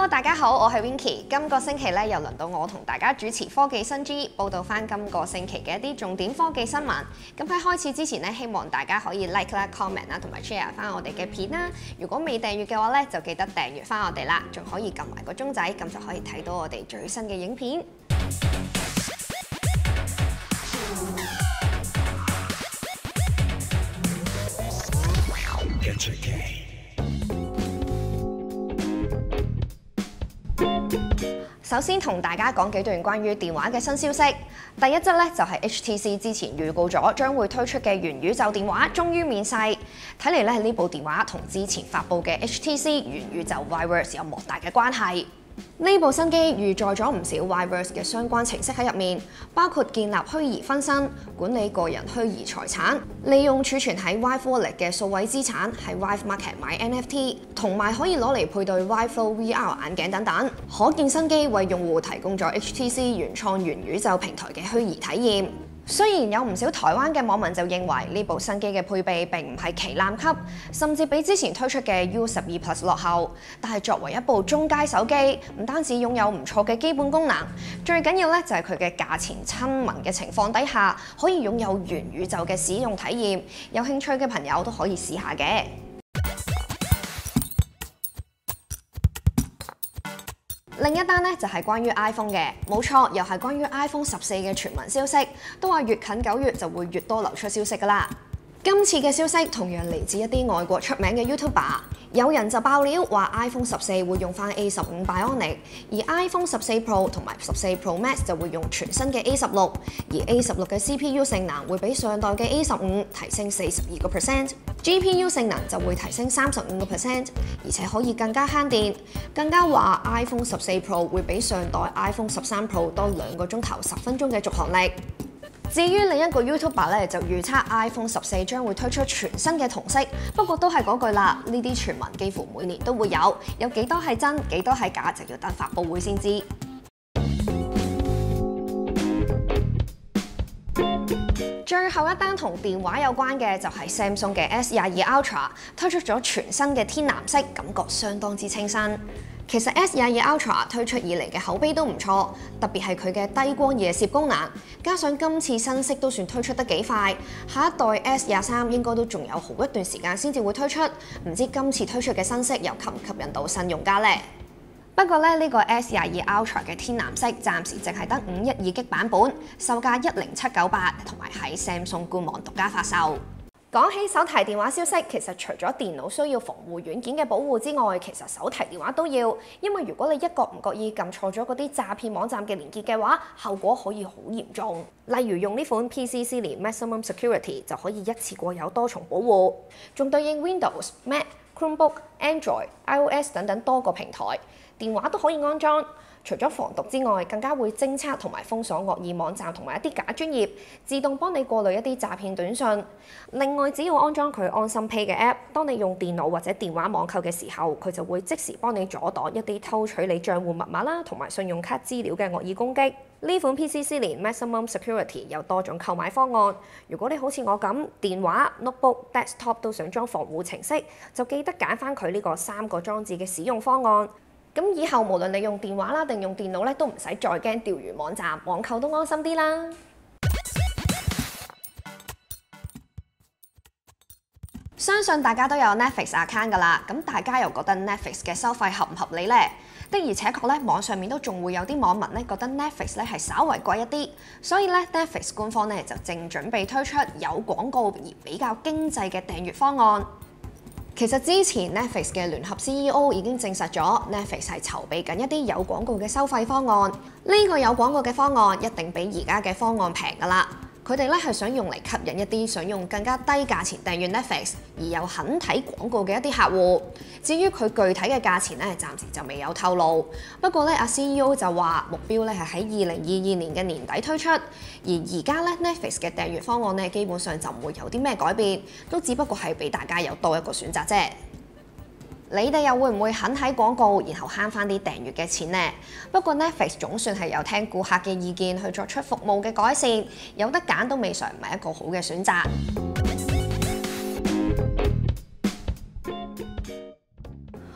Hello， 大家好，我係 Winky。今個星期咧又輪到我同大家主持科技新知，報道翻今個星期嘅一啲重點科技新聞。咁喺開始之前咧，希望大家可以 like 啦、comment 啦，同埋 share 翻我哋嘅片啦。如果未訂閱嘅話咧，就記得訂閱翻我哋啦，仲可以撳埋個鐘仔，咁就可以睇到我哋最新嘅影片。首先同大家講幾段關於電話嘅新消息。第一則咧就係 HTC 之前預告咗將會推出嘅元宇宙電話，終於面世。睇嚟咧呢部電話同之前發布嘅 HTC 元宇宙 Viverse 有莫大嘅關係。呢部新機預載咗唔少 Viverse 嘅相關程式喺入面，包括建立虛擬分身、管理個人虛擬財產、利用儲存喺 Vive Wallet 嘅數位資產喺 Vive Market 買 NFT， 同埋可以攞嚟配對 Vive Flow VR 眼鏡等等。可見新機為用戶提供咗 HTC 原創元宇宙平台嘅虛擬體驗。雖然有唔少台灣嘅網民就認為呢部新機嘅配備並唔係旗艦級，甚至比之前推出嘅 U12 Plus 落後，但係作為一部中階手機，唔單止擁有唔錯嘅基本功能，最緊要咧就係佢嘅價錢親民嘅情況底下，可以擁有元宇宙嘅使用體驗。有興趣嘅朋友都可以試下嘅。另一單咧就係關於 iPhone 嘅，冇錯，又係關於 iPhone 14嘅傳聞消息，都話越近9月就會越多流出消息㗎啦。今次嘅消息同樣嚟自一啲外國出名嘅 YouTuber， 有人就爆料話 iPhone 14會用翻 A15 Bionic， 而 iPhone 14 Pro 同埋14 Pro Max 就會用全新嘅 A16， 而 A16 嘅 CPU 性能會比上代嘅 A15 提升42%，GPU 性能就會提升35%，而且可以更加慳電。更加話 iPhone 14 Pro 會比上代 iPhone 13 Pro 多2個鐘頭10分鐘嘅續航力。至於另一個 YouTuber 咧就預測 iPhone 14將會推出全新嘅同色，不過都係嗰句啦，呢啲傳聞幾乎每年都會有幾多係真，幾多係假，就要等發布會先知。最後一單同電話有關嘅就係 Samsung 嘅 S22 Ultra 推出咗全新嘅天藍色，感覺相當之清新。其實 S22 Ultra 推出以嚟嘅口碑都唔錯，特別係佢嘅低光夜攝功能，加上今次新色都算推出得幾快，下一代 S23 應該都仲有好一段時間先至會推出，唔知今次推出嘅新色又吸唔吸引到新用家呢？不過咧，呢個 S22 Ultra 嘅天藍色暫時淨係得512G 版本，售價10798，同埋喺 Samsung 官網獨家發售。講起手提電話消息，其實除咗電腦需要防護軟件嘅保護之外，其實手提電話都要，因為如果你一個唔覺意撳錯咗嗰啲詐騙網站嘅連結嘅話，後果可以好嚴重。例如用呢款 PC Series Maximum Security 就可以一次過有多重保護，仲對應 Windows、Mac、Chromebook、Android、iOS 等等多個平台，電話都可以安裝。除咗防毒之外，更加會偵測同埋封鎖惡意網站同埋一啲假專頁，自動幫你過濾一啲詐騙短信。另外，只要安裝佢安心 Pay 嘅 App， 當你用電腦或者電話網購嘅時候，佢就會即時幫你阻擋一啲偷取你賬戶密碼啦同埋信用卡資料嘅惡意攻擊。呢款 PC Series Maximum Security 有多種購買方案，如果你好似我咁，電話、notebook、desktop 都想裝防護程式，就記得揀翻佢呢個3個裝置嘅使用方案。咁以後無論你用電話啦定用電腦咧，都唔使再驚釣魚網站，網購都安心啲啦。相信大家都有 Netflix account 㗎啦，咁大家又覺得 Netflix 嘅收費合唔合理呢？的而且確咧，網上面都仲會有啲網民咧覺得 Netflix 咧係稍為貴一啲，所以咧 Netflix 官方咧就正準備推出有廣告而比較經濟嘅訂閱方案。其實之前 Netflix 嘅聯合 CEO 已經證實咗 Netflix 係籌備緊一啲有廣告嘅收費方案。呢個有廣告嘅方案一定比而家嘅方案平㗎啦。佢哋咧係想用嚟吸引一啲想用更加低價錢訂閱 Netflix 而又肯睇廣告嘅一啲客戶。至於佢具體嘅價錢咧，暫時就未有透露。不過咧，阿 CEO 就話目標咧係喺2022年嘅年底推出。而而家咧 Netflix 嘅訂閱方案咧，基本上就唔會有啲咩改變，都只不過係俾大家有多一個選擇啫。你哋又會唔會肯睇廣告，然後慳翻啲訂閱嘅錢呢？不過 Netflix 總算係有聽顧客嘅意見去作出服務嘅改善，有得揀都未嘗唔係一個好嘅選擇。身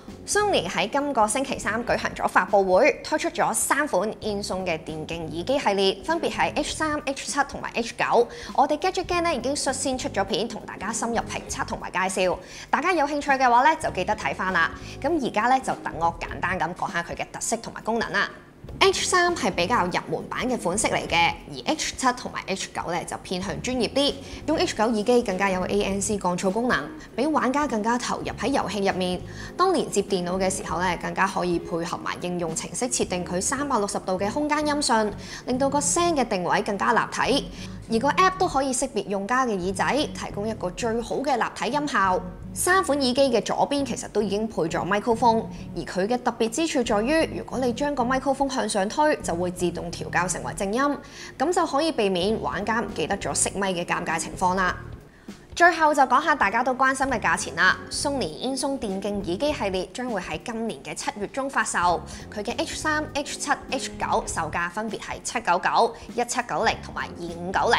Sony 喺今個星期三舉行咗發佈會，推出咗3款現送嘅電競耳機系列，分別係 H3、H7 同埋 H9。我哋 Gadget Gang 咧已經率先出咗片，同大家深入評測同埋介紹。大家有興趣嘅話咧，就記得睇翻啦。咁而家咧就等我簡單咁講下佢嘅特色同埋功能啦。H3 係比較入門版嘅款式嚟嘅，而 H7 同埋 H9 咧就偏向專業啲。用 H9 耳機更加有 ANC 降噪功能，俾玩家更加投入喺遊戲入面。當連接電腦嘅時候咧，更加可以配合埋應用程式設定佢360度嘅空間音訊，令到個聲嘅定位更加立體。而個 App 都可以識別用家嘅耳仔，提供一個最好嘅立體音效。3款耳機嘅左邊其實都已經配咗 microphone， 而佢嘅特別之處在於，如果你將個 microphone 向上推，就會自動調校成為靜音，咁就可以避免玩家唔記得咗熄咪嘅尷尬情況啦。最後就講下大家都關心嘅價錢啦。Sony INSONG 電競耳機系列將會喺今年嘅7月中發售，佢嘅 H3、H7、H9 售價分別係799、1790同埋2590。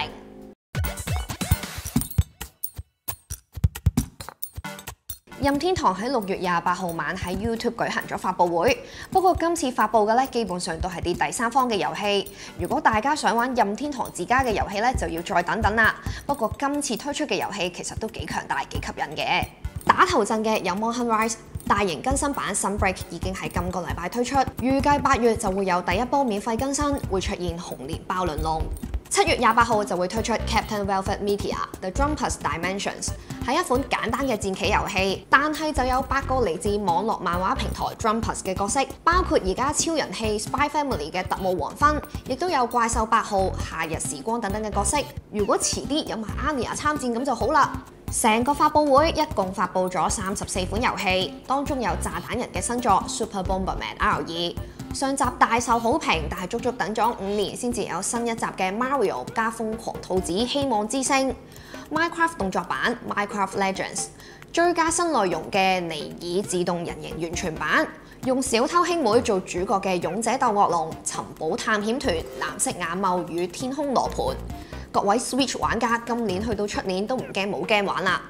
任天堂喺6月28號晚喺 YouTube 舉行咗發佈會，不過今次發佈嘅咧基本上都係啲第三方嘅遊戲。如果大家想玩任天堂自家嘅遊戲咧，就要再等等啦。不過今次推出嘅遊戲其實都幾強大、幾吸引嘅。打頭陣嘅有 Monhan Rise 大型更新版 Sunbreak 已經喺今個禮拜推出，預計8月就會有第一波免費更新，會出現紅蓮爆輪龍。7月28號就會推出 Captain Velvet Meteor The Drumpus Dimensions， 係一款簡單嘅戰棋遊戲，但係就有8個嚟自網絡漫畫平台 Drumpus 嘅角色，包括而家超人氣 Spy Family 嘅特務黃昏，亦都有怪獸8號、夏日時光等等嘅角色。如果遲啲有埋 Anya 參戰咁就好啦。成個發佈會一共發佈咗34款遊戲，當中有炸彈人嘅新作 Super Bomberman R2。上集大受好評，但係足足等咗5年先至有新一集嘅 Mario 加瘋狂兔子希望之星。Minecraft 動作版 Minecraft Legends 追加新內容嘅尼爾自動人形完全版，用小偷兄妹做主角嘅勇者鬥惡龍尋寶探險團藍色眼眸與天空羅盤。各位 Switch 玩家今年去到出年都唔驚冇 game 玩啦！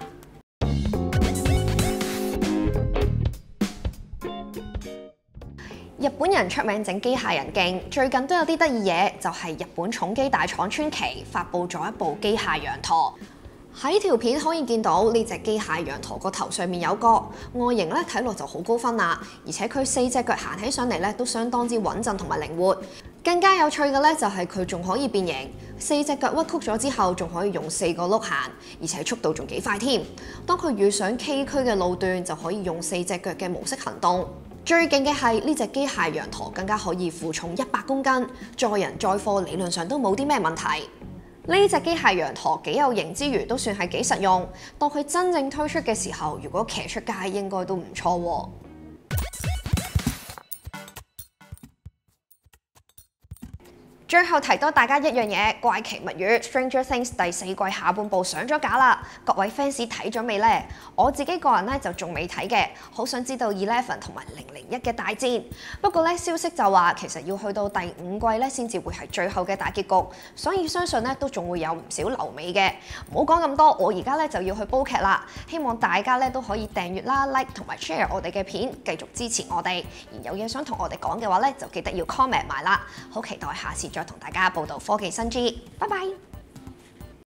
日本人出名整機械人勁，最近都有啲得意嘢，就係日本重機大廠川崎發布咗一部機械羊駝。喺條片可以見到呢隻機械羊駝個頭上面有角，外形咧睇落就好高分啦，而且佢4隻腳行起上嚟咧都相當之穩陣同埋靈活。更加有趣嘅咧就係佢仲可以變形，4隻腳屈曲咗之後仲可以用4個轆行，而且速度仲幾快添。當佢遇上崎嶇嘅路段就可以用4隻腳嘅模式行動。最勁嘅係呢隻機械羊駝更加可以負重100公斤，載人載貨理論上都冇啲咩問題。呢隻機械羊駝幾有型之餘，都算係幾實用。當佢真正推出嘅時候，如果騎出街應該都唔錯喎。最後提多大家一樣嘢，《怪奇物語 Stranger Things》第4季下半部上咗架啦！各位 fans 睇咗未呢？我自己個人咧就仲未睇嘅，好想知道11同埋001嘅大戰。不過咧消息就話其實要去到第5季咧先至會係最後嘅大結局，所以相信咧都仲會有唔少留尾嘅。唔好講咁多，我而家咧就要去煲劇啦。希望大家咧都可以訂閱啦、like 同埋 share 我哋嘅片，繼續支持我哋。而有嘢想同我哋講嘅話咧，就記得要 comment 埋啦。好期待下次再同大家報道科技新知，拜拜。